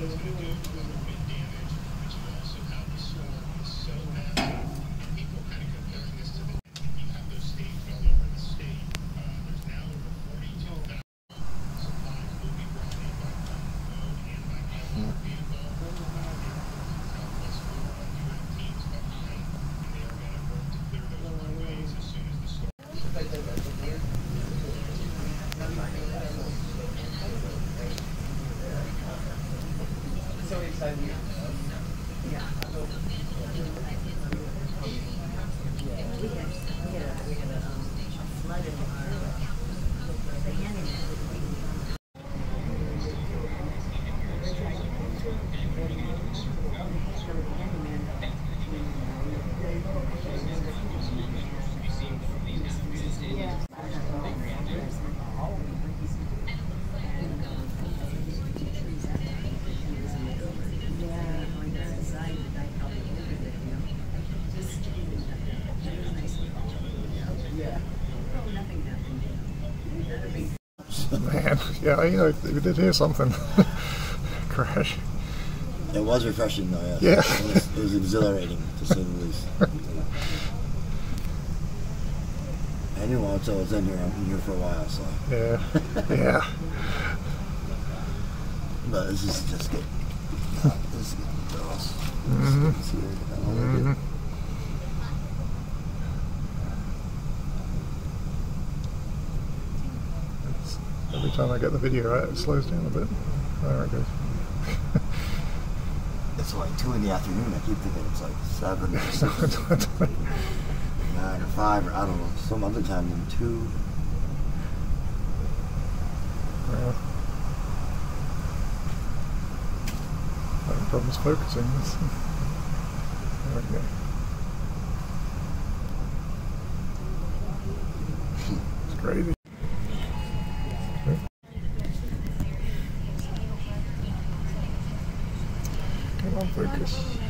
Man, yeah, you know, we did hear something crash. It was refreshing though, yeah. Yeah. It was exhilarating, to say the least. I knew once I was in here, I've been here for a while, so. Yeah, yeah. But this is just good. This is good for us. Mm-hmm. Every time I get the video out, it slows down a bit. There it goes. It's like 2 in the afternoon. I keep thinking it's like 7 or 6, 9 or 5, or I don't know. Some other time than 2. Yeah. Having problems focusing. There we go. It's crazy. Come on, focus.